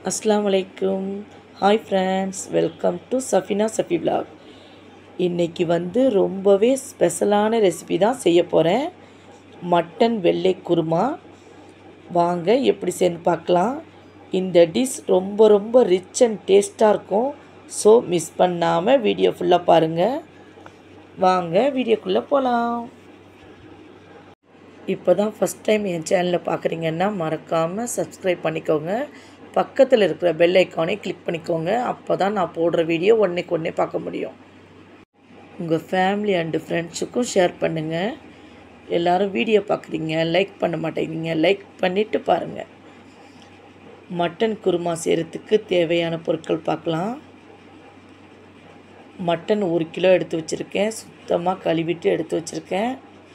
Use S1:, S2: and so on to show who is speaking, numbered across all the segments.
S1: அஸ்ஸலாமு அலைக்கும். Hi friends, welcome to Safina Safi vlog. இன்றைக்கி ரொம்பவே ஸ்பெஷலான ரெசிபி தான் செய்ய போகிறேன். மட்டன் வெள்ளை குருமா. வாங்க எப்படி செய்யணும்னு பார்க்கலாம். இந்த டிஷ் ரொம்ப ரிச் அண்ட் டேஸ்ட்டாக இருக்கும். ஸோ மிஸ் பண்ணாமல் வீடியோ ஃபுல்லாக பாருங்கள். வாங்க வீடியோக்குள்ளே போகலாம். இப்போ தான் ஃபஸ்ட் டைம் என் சேனலில் பார்க்குறீங்கன்னா மறக்காமல் சப்ஸ்கிரைப் பண்ணிக்கோங்க. பக்கத்தில் இருக்கிற பெல் ஐக்கானை கிளிக் பண்ணிக்கோங்க. அப்போ தான் நான் போடுற வீடியோ ஒன்றே பார்க்க முடியும். உங்கள் ஃபேமிலி அண்டு ஃப்ரெண்ட்ஸுக்கும் ஷேர் பண்ணுங்கள். எல்லோரும் வீடியோ பார்க்குறீங்க, லைக் பண்ண மாட்டேங்கிறீங்க. லைக் பண்ணிவிட்டு பாருங்கள். மட்டன் குருமா செய்கிறதுக்கு தேவையான பொருட்கள் பார்க்கலாம். மட்டன் 1 கிலோ எடுத்து வச்சுருக்கேன். சுத்தமாக கழுவிட்டு எடுத்து வச்சுருக்கேன்.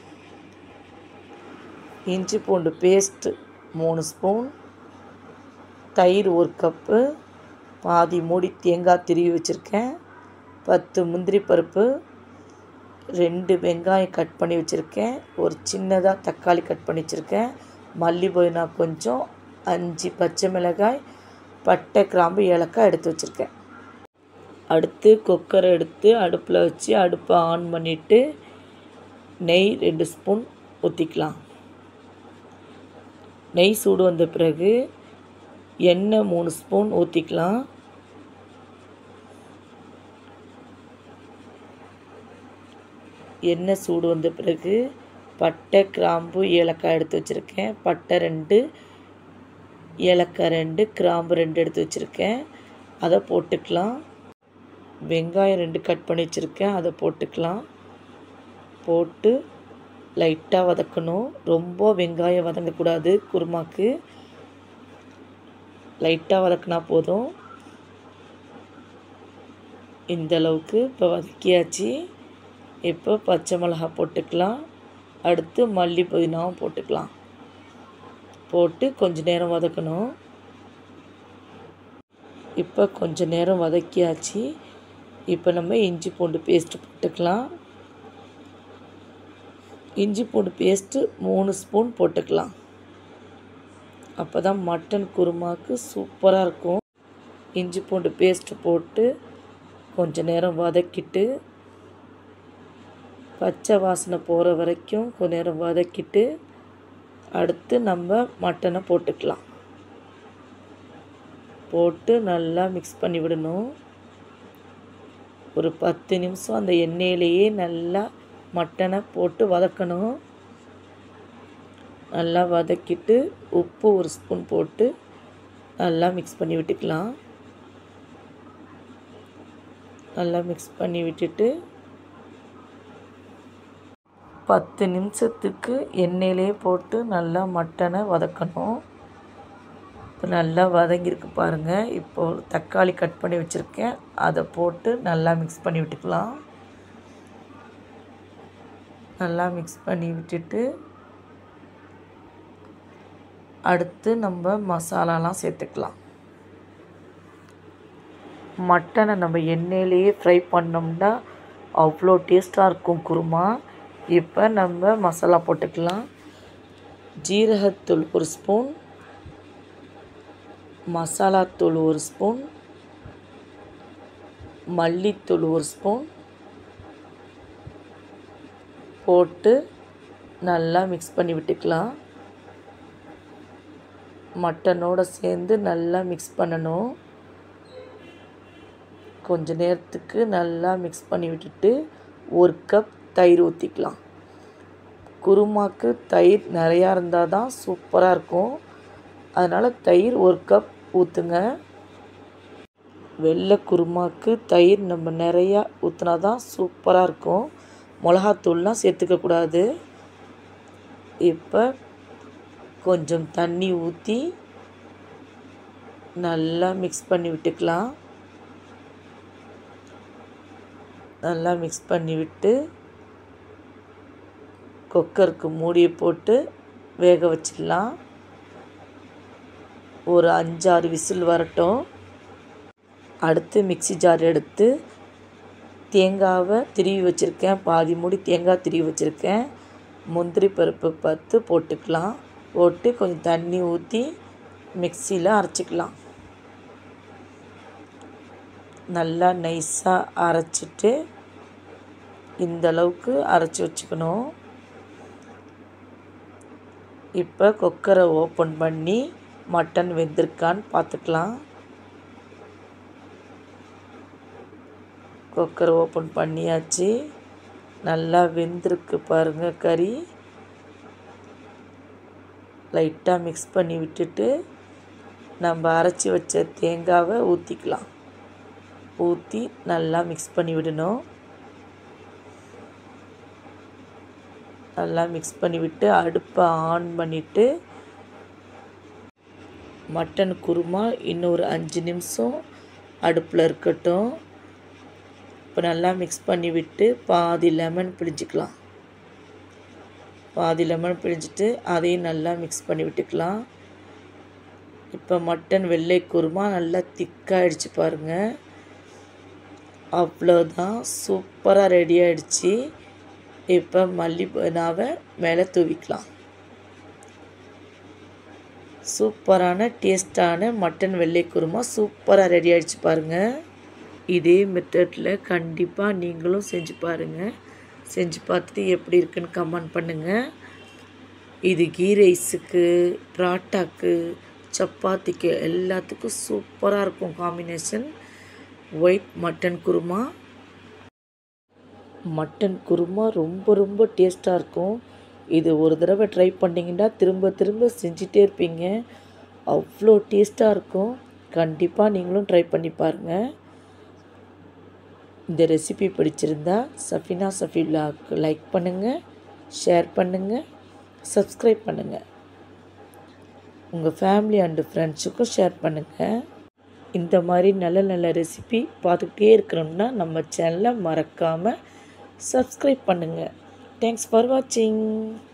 S1: இஞ்சி பூண்டு பேஸ்ட்டு 3 ஸ்பூன், தயிர் 1 கப்பு, பாதி மூடி தேங்காய் திருவி வச்சுருக்கேன், 10 முந்திரி பருப்பு, 2 வெங்காயம் கட் பண்ணி வச்சுருக்கேன், ஒரு சின்னதாக தக்காளி கட் பண்ணி வச்சுருக்கேன், மல்லி புதினா கொஞ்சம், 5 பச்சை மிளகாய், பட்டை கிராம்பு ஏலக்காய் எடுத்து வச்சுருக்கேன். அடுத்து குக்கரை எடுத்து அடுப்பில் வச்சு அடுப்பை ஆன் பண்ணிவிட்டு நெய் 2 ஸ்பூன் ஊற்றிக்கலாம். நெய் சூடு வந்த பிறகு எண்ணெய் 3 ஸ்பூன் ஊற்றிக்கலாம். எண்ணெய் சூடு வந்த பிறகு பட்டை கிராம்பு ஏலக்காய் எடுத்து வச்சுருக்கேன். பட்டை 2, ஏலக்காய் 2, கிராம்பு 2 எடுத்து வச்சுருக்கேன். அதை போட்டுக்கலாம். வெங்காயம் 2 கட் பண்ணி வச்சுருக்கேன். அதை போட்டுக்கலாம். போட்டு லைட்டாக வதக்கணும். ரொம்ப வெங்காயம் வதங்கக்கூடாது. குருமாக்கு லைட்டாக வதக்கினா போதும். இந்த அளவுக்கு இப்போ வதக்கியாச்சு. இப்போ பச்சை மிளகாய் போட்டுக்கலாம். அடுத்து மல்லி புதினாவும் போட்டுக்கலாம். போட்டு கொஞ்ச நேரம் வதக்கணும். இப்போ கொஞ்ச நேரம் வதக்கியாச்சு. இப்போ நம்ம இஞ்சி பூண்டு பேஸ்ட்டு போட்டுக்கலாம். இஞ்சி பூண்டு பேஸ்ட்டு 3 ஸ்பூன் போட்டுக்கலாம். அப்போ தான் மட்டன் குருமாவுக்கு சூப்பராக இருக்கும். இஞ்சி பூண்டு பேஸ்ட்டு போட்டு கொஞ்ச நேரம் வதக்கிட்டு பச்சை வாசனை போகிற வரைக்கும் கொஞ்ச நேரம் வதக்கிட்டு அடுத்து நம்ம மட்டனை போட்டுக்கலாம். போட்டு நல்லா மிக்ஸ் பண்ணி விடணும். ஒரு 10 நிமிஷம் அந்த எண்ணெயிலேயே நல்லா மட்டனை போட்டு வதக்கணும். நல்லா வதக்கிட்டு உப்பு 1 ஸ்பூன் போட்டு நல்லா மிக்ஸ் பண்ணி விட்டுக்கலாம். நல்லா மிக்ஸ் பண்ணி விட்டுட்டு 10 நிமிஷத்துக்கு எண்ணெயிலே போட்டு நல்லா மட்டனை வதக்கணும். இப்போ நல்லா வதங்கியிருக்கு பாருங்கள். இப்போது தக்காளி கட் பண்ணி வச்சுருக்கேன். அதை போட்டு நல்லா மிக்ஸ் பண்ணி விட்டுக்கலாம். நல்லா மிக்ஸ் பண்ணி விட்டுட்டு அடுத்து நம்ம மசாலாலாம் சேர்த்துக்கலாம். மட்டனை நம்ம எண்ணெயிலேயே ஃப்ரை பண்ணோம்னா அவ்வளோ டேஸ்ட்டாக இருக்கும் குருமா. இப்போ நம்ம மசாலா போட்டுக்கலாம். ஜீரகத்தூள் 1 ஸ்பூன், மசாலாத்தூள் 1 ஸ்பூன், மல்லித்தூள் 1 ஸ்பூன் போட்டு நல்லா மிக்ஸ் பண்ணி விட்டுக்கலாம். மட்டனோடு சேர்ந்து நல்லா மிக்ஸ் பண்ணணும். கொஞ்ச நேரத்துக்கு நல்லா மிக்ஸ் பண்ணி விட்டுட்டு 1 கப் தயிர் ஊற்றிக்கலாம். குருமாக்கு தயிர் நிறையா இருந்தால் தான் சூப்பராக இருக்கும். அதனால் தயிர் 1 கப் ஊற்றுங்க. வெள்ளை குருமாக்கு தயிர் நம்ம நிறையா ஊற்றினா தான் சூப்பராக இருக்கும். மிளகாத்தூள்லாம் சேர்த்துக்கக்கூடாது. இப்போ கொஞ்சம் தண்ணி ஊற்றி நல்லா மிக்ஸ் பண்ணி விட்டுக்கலாம். நல்லா மிக்ஸ் பண்ணி விட்டு குக்கருக்கு மூடியை போட்டு வேக வச்சிடலாம். ஒரு 5-6 விசில் வரட்டும். அடுத்து மிக்ஸி ஜார் எடுத்து தேங்காவை திருவி வச்சுருக்கேன். பாதி மூடி தேங்காய் திருவி வச்சுருக்கேன். முந்திரி பருப்பு 10 போட்டுக்கலாம். போட்டு கொஞ்சம் தண்ணி ஊற்றி மிக்சியில் அரைச்சிக்கலாம். நல்லா நைஸாக அரைச்சிட்டு இந்த அளவுக்கு அரைச்சி வச்சுக்கணும். இப்போ குக்கரை ஓப்பன் பண்ணி மட்டன் வெந்திருக்கான்னு பார்த்துக்கலாம். குக்கரை ஓப்பன் பண்ணியாச்சு. நல்லா வெந்திருக்கு பாருங்கள் கறி. லைட்டாக மிக்ஸ் பண்ணி விட்டுட்டு நம்ம அரைச்சி வச்ச தேங்காவை ஊற்றிக்கலாம். ஊற்றி நல்லா மிக்ஸ் பண்ணி விடணும். நல்லா மிக்ஸ் பண்ணி விட்டு அடுப்பை ஆன் பண்ணிவிட்டு மட்டன் குருமா இன்னொரு 5 நிமிஷம் அடுப்பில் இருக்கட்டும். இப்போ நல்லா மிக்ஸ் பண்ணி விட்டு பாதி லெமன் பிழிஞ்சிக்கலாம். பாதி லெமன் பிழிஞ்சிட்டு அதையும் நல்லா மிக்ஸ் பண்ணி விட்டுக்கலாம். இப்போ மட்டன் வெள்ளை குருமா நல்லா திக்காகிடுச்சு பாருங்கள். அவ்வளோதான், சூப்பராக ரெடி ஆகிடுச்சு. இப்போ மல்லி புதினாவை மேலே தூவிக்கலாம். சூப்பரான டேஸ்டான மட்டன் வெள்ளை குருமா சூப்பராக ரெடி ஆகிடுச்சு பாருங்கள். இதே மெத்தடில் கண்டிப்பாக நீங்களும் செஞ்சு பாருங்கள். செஞ்சு பார்த்துட்டு எப்படி இருக்குன்னு கமெண்ட் பண்ணுங்கள். இது கீ ரைஸுக்கு, பராட்டாக்கு, சப்பாத்திக்கு எல்லாத்துக்கும் சூப்பராக இருக்கும் combination. White mutton korma. Mutton korma ரொம்ப ரொம்ப டேஸ்ட்டாக இருக்கும். இது ஒரு தடவை ட்ரை பண்ணிங்கன்னா திரும்ப திரும்ப செஞ்சிட்டே இருப்பீங்க. அவ்வளோ டேஸ்ட்டாக இருக்கும். கண்டிப்பாக நீங்களும் ட்ரை பண்ணி பாருங்கள். இந்த ரெசிபி பிடிச்சிருந்தா சஃபினா சஃபி விலாக்கு லைக் பண்ணுங்கள், ஷேர் பண்ணுங்கள், சப்ஸ்கிரைப் பண்ணுங்கள். உங்கள் ஃபேமிலி அண்டு ஃப்ரெண்ட்ஸுக்கும் ஷேர் பண்ணுங்கள். இந்த மாதிரி நல்ல நல்ல ரெசிபி பார்த்துக்கிட்டே இருக்கணும்னா நம்ம சேனலை மறக்காமல் சப்ஸ்கிரைப் பண்ணுங்கள். தேங்க்ஸ் ஃபார் வாட்சிங்.